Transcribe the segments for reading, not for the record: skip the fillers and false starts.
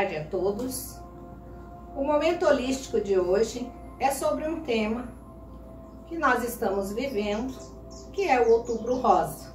tarde a todos. O Momento Holístico de hoje é sobre um tema que nós estamos vivendo, que é o Outubro Rosa.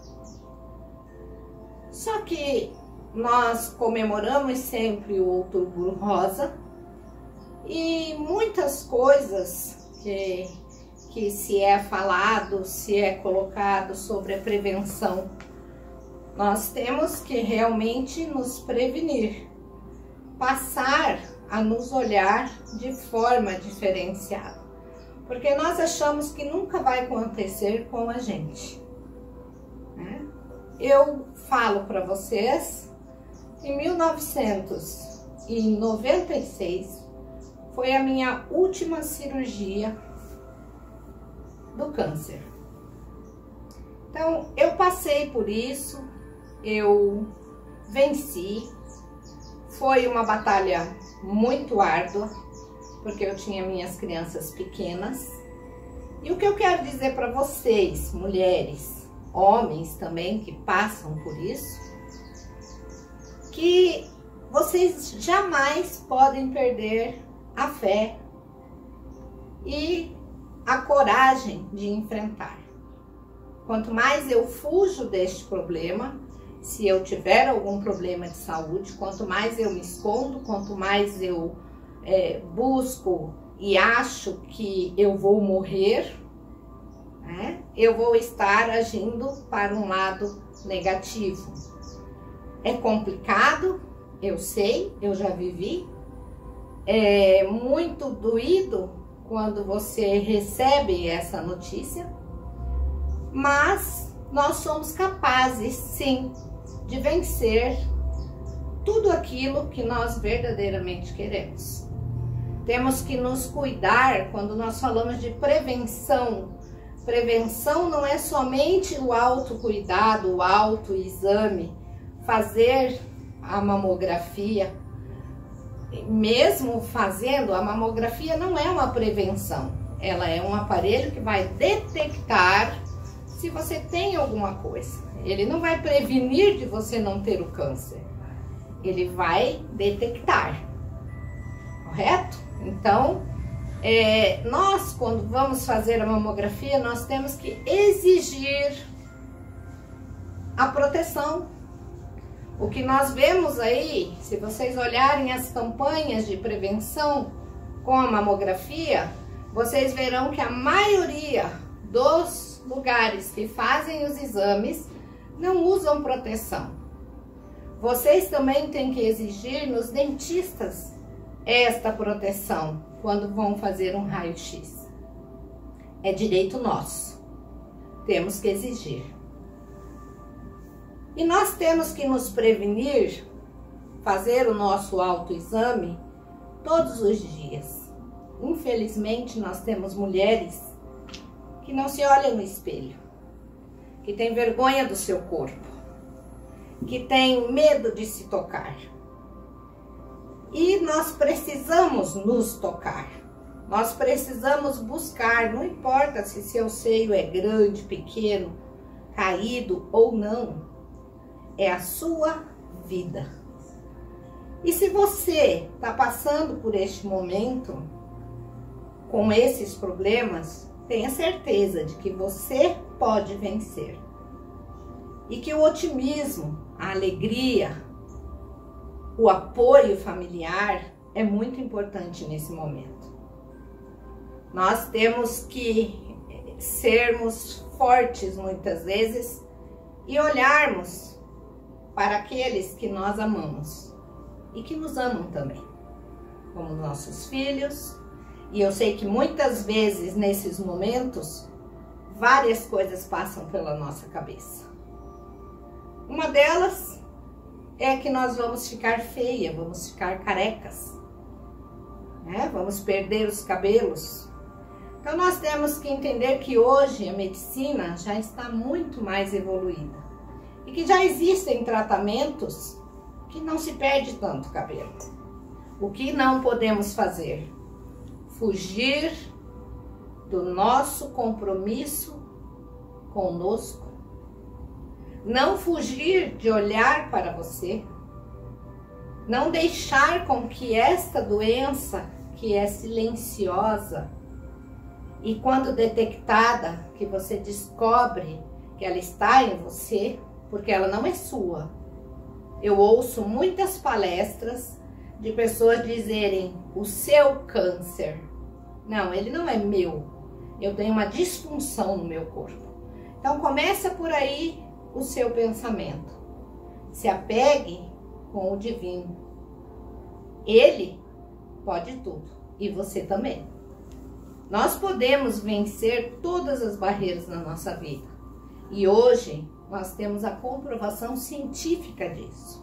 Só que nós comemoramos sempre o Outubro Rosa e muitas coisas que se é falado, se é colocado sobre a prevenção, nós temos que realmente nos prevenir, passar a nos olhar de forma diferenciada, porque nós achamos que nunca vai acontecer com a gente, né? Eu falo para vocês, em 1996 foi a minha última cirurgia do câncer. Então, eu passei por isso, eu venci. Foi uma batalha muito árdua, porque eu tinha minhas crianças pequenas. E o que eu quero dizer para vocês, mulheres, homens também que passam por isso, que vocês jamais podem perder a fé e a coragem de enfrentar. Quanto mais eu fujo deste problema, se eu tiver algum problema de saúde, quanto mais eu me escondo, quanto mais eu busco e acho que eu vou morrer, né, eu vou estar agindo para um lado negativo. É complicado, eu sei, eu já vivi. É muito doído quando você recebe essa notícia, mas nós somos capazes, sim, de vencer tudo aquilo que nós verdadeiramente queremos. Temos que nos cuidar quando nós falamos de prevenção. Prevenção não é somente o autocuidado, o autoexame, fazer a mamografia. Mesmo fazendo, a mamografia não é uma prevenção. Ela é um aparelho que vai detectar se você tem alguma coisa. Ele não vai prevenir de você não ter o câncer. Ele vai detectar. Correto? Então, nós, quando vamos fazer a mamografia, nós temos que exigir a proteção. O que nós vemos aí, se vocês olharem as campanhas de prevenção com a mamografia, vocês verão que a maioria dos lugares que fazem os exames não usam proteção. Vocês também têm que exigir nos dentistas esta proteção quando vão fazer um raio-x. É direito nosso. Temos que exigir. E nós temos que nos prevenir, fazer o nosso autoexame todos os dias. Infelizmente, nós temos mulheres que não se olham no espelho, que têm vergonha do seu corpo, que têm medo de se tocar. E nós precisamos nos tocar. Nós precisamos buscar, não importa se seu seio é grande, pequeno, caído ou não. É a sua vida. E se você está passando por este momento, com esses problemas, tenha certeza de que você pode vencer. E que o otimismo, a alegria, o apoio familiar é muito importante nesse momento. Nós temos que sermos fortes muitas vezes e olharmos para aqueles que nós amamos e que nos amam também, como nossos filhos. E eu sei que muitas vezes nesses momentos várias coisas passam pela nossa cabeça. Uma delas é que nós vamos ficar feia, vamos ficar carecas, né? Vamos perder os cabelos. Então nós temos que entender que hoje a medicina já está muito mais evoluída. E que já existem tratamentos que não se perde tanto cabelo. O que não podemos fazer? Fugir do nosso compromisso conosco. Não fugir de olhar para você. Não deixar com que esta doença, que é silenciosa, e quando detectada, que você descobre que ela está em você, porque ela não é sua. Eu ouço muitas palestras de pessoas dizerem o seu câncer. Não, ele não é meu. Eu tenho uma disfunção no meu corpo. Então começa por aí o seu pensamento. Se apegue com o divino. Ele pode tudo e você também. Nós podemos vencer todas as barreiras na nossa vida. E hoje nós temos a comprovação científica disso.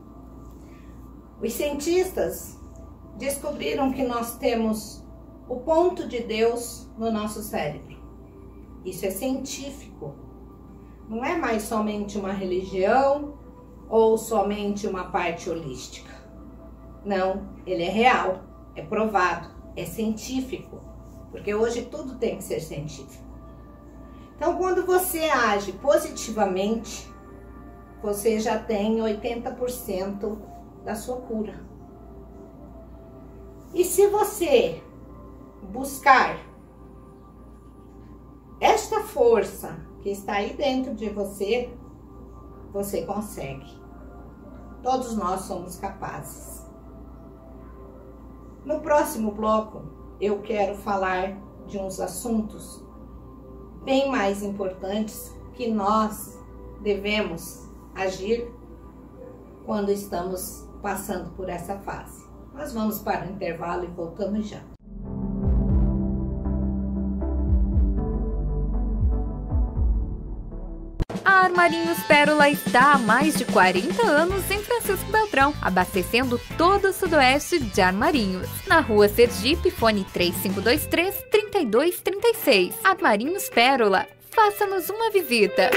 Os cientistas descobriram que nós temos o ponto de Deus no nosso cérebro. Isso é científico. Não é mais somente uma religião ou somente uma parte holística. Não, ele é real, é provado, é científico. Porque hoje tudo tem que ser científico. Então, quando você age positivamente, você já tem 80% da sua cura. E se você buscar esta força que está aí dentro de você, você consegue. Todos nós somos capazes. No próximo bloco, eu quero falar de uns assuntos bem mais importantes que nós devemos agir quando estamos passando por essa fase. Nós vamos para o intervalo e voltamos já. A Armarinhos Pérola está há mais de 40 anos em Francisco Beltrão, abastecendo todo o sudoeste de Armarinhos. Na rua Sergipe, fone 3523-3236. Armarinhos Pérola, faça-nos uma visita.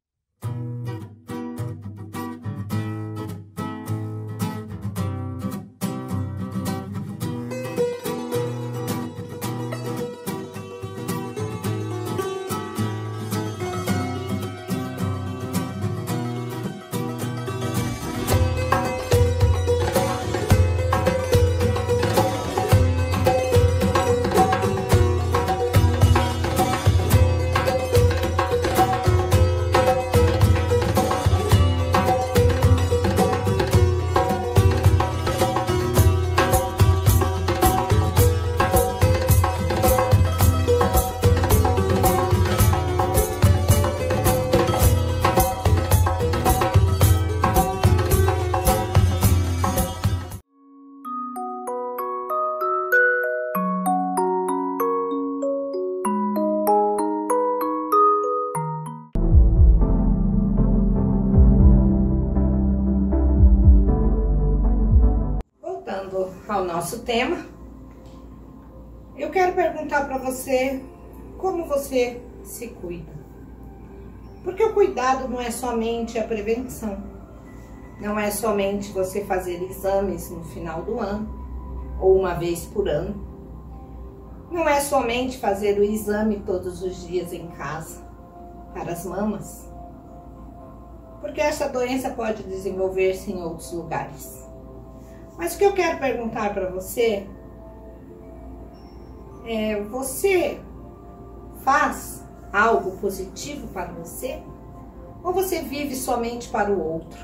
Ao nosso tema, eu quero perguntar para você como você se cuida. Porque o cuidado não é somente a prevenção, não é somente você fazer exames no final do ano ou uma vez por ano, não é somente fazer o exame todos os dias em casa para as mamas, porque essa doença pode desenvolver-se em outros lugares. Mas o que eu quero perguntar para você é: você faz algo positivo para você? Ou você vive somente para o outro?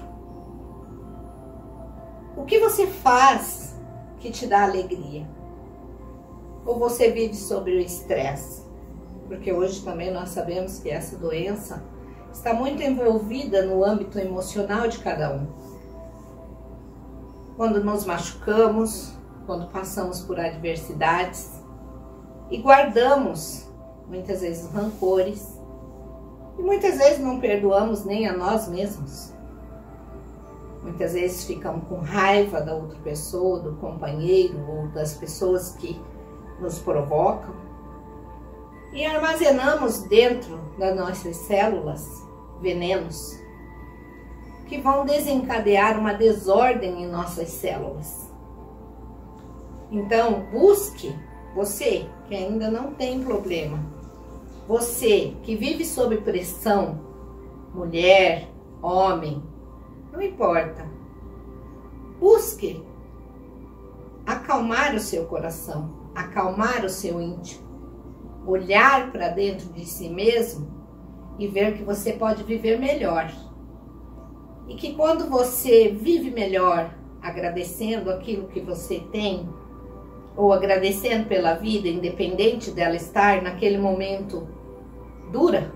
O que você faz que te dá alegria? Ou você vive sobre o estresse? Porque hoje também nós sabemos que essa doença está muito envolvida no âmbito emocional de cada um. Quando nos machucamos, quando passamos por adversidades e guardamos muitas vezes rancores e muitas vezes não perdoamos nem a nós mesmos. Muitas vezes ficamos com raiva da outra pessoa, do companheiro ou das pessoas que nos provocam e armazenamos dentro das nossas células venenos que vão desencadear uma desordem em nossas células. Então, busque, você que ainda não tem problema, você que vive sob pressão, mulher, homem, não importa. busque acalmar o seu coração, acalmar o seu íntimo, olhar para dentro de si mesmo e ver que você pode viver melhor. E que quando você vive melhor, agradecendo aquilo que você tem, ou agradecendo pela vida, independente dela estar naquele momento dura,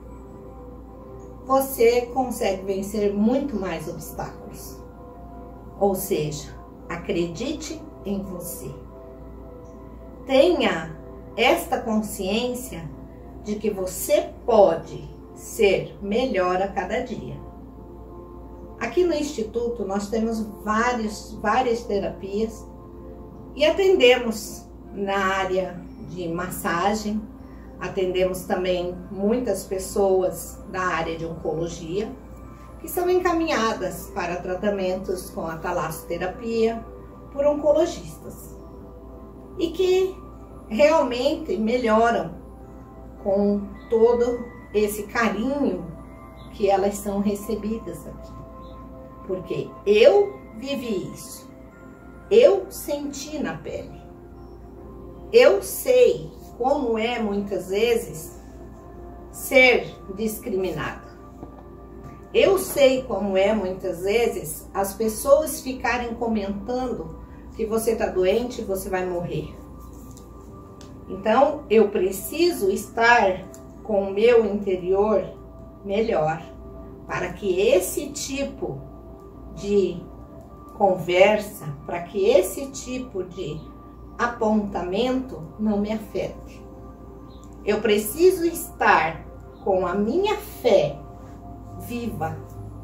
você consegue vencer muito mais obstáculos. Ou seja, acredite em você. Tenha esta consciência de que você pode ser melhor a cada dia. Aqui no Instituto nós temos várias terapias e atendemos na área de massagem, atendemos também muitas pessoas da área de oncologia que são encaminhadas para tratamentos com a talassoterapia por oncologistas e que realmente melhoram com todo esse carinho que elas são recebidas aqui. Porque eu vivi isso, eu senti na pele, eu sei como é muitas vezes ser discriminada. Eu sei como é muitas vezes as pessoas ficarem comentando que você está doente e você vai morrer. Então eu preciso estar com o meu interior melhor para que esse tipo de conversa, para que esse tipo de apontamento não me afete. Eu preciso estar com a minha fé viva.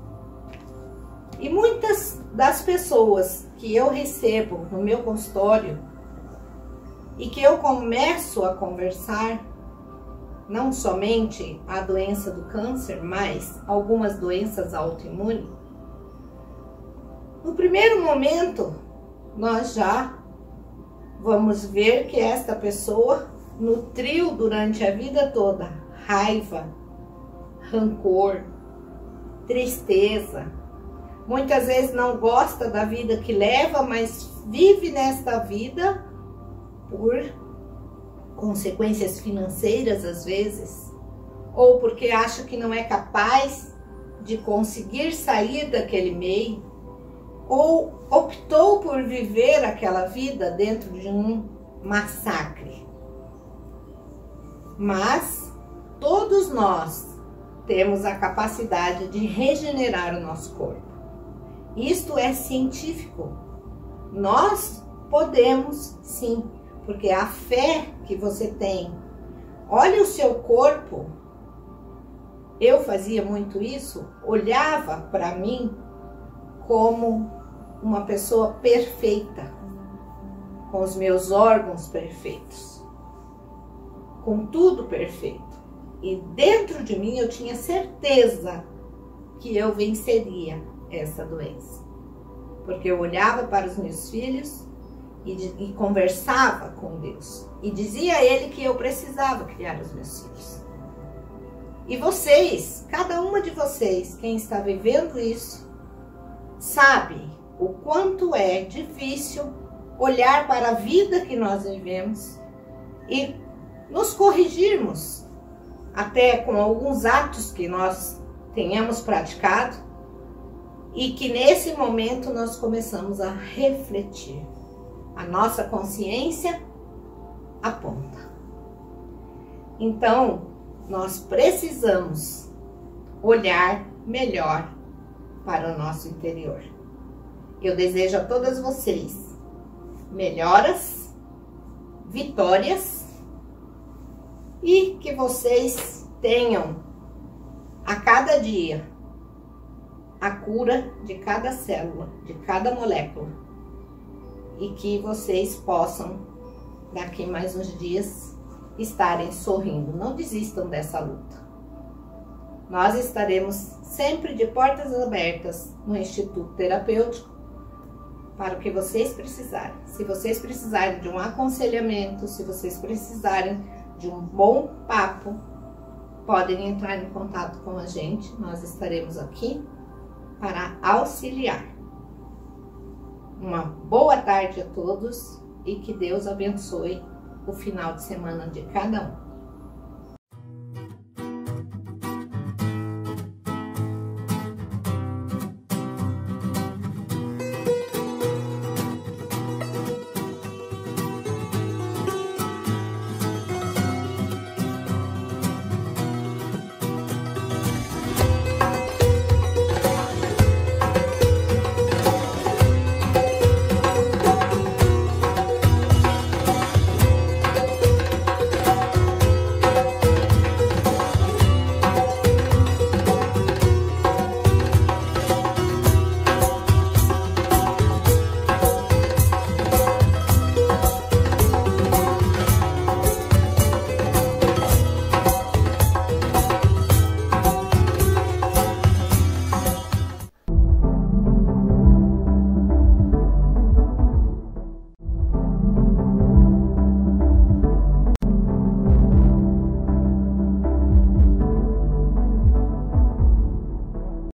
E muitas das pessoas que eu recebo no meu consultório e que eu começo a conversar, não somente a doença do câncer, mas algumas doenças autoimunes, no primeiro momento nós já vamos ver que esta pessoa nutriu durante a vida toda raiva, rancor, tristeza. Muitas vezes não gosta da vida que leva, mas vive nesta vida por consequências financeiras às vezes, ou porque acha que não é capaz de conseguir sair daquele meio, ou optou por viver aquela vida dentro de um massacre. Mas todos nós temos a capacidade de regenerar o nosso corpo. Isto é científico. Nós podemos sim, porque a fé que você tem. Olha o seu corpo. Eu fazia muito isso, olhava para mim como uma pessoa perfeita, com os meus órgãos perfeitos, com tudo perfeito. E dentro de mim eu tinha certeza que eu venceria essa doença. Porque eu olhava para os meus filhos e conversava com Deus. E dizia a Ele que eu precisava criar os meus filhos. E vocês, cada uma de vocês, quem está vivendo isso, sabe o quanto é difícil olhar para a vida que nós vivemos e nos corrigirmos até com alguns atos que nós tenhamos praticado e que nesse momento nós começamos a refletir. A nossa consciência aponta. Então, nós precisamos olhar melhor para o nosso interior. Eu desejo a todas vocês melhoras, vitórias e que vocês tenham a cada dia a cura de cada célula, de cada molécula e que vocês possam daqui mais uns dias estarem sorrindo. Não desistam dessa luta. Nós estaremos sempre de portas abertas no Instituto Terapêutico para o que vocês precisarem. Se vocês precisarem de um aconselhamento, se vocês precisarem de um bom papo, podem entrar em contato com a gente. Nós estaremos aqui para auxiliar. Uma boa tarde a todos e que Deus abençoe o final de semana de cada um.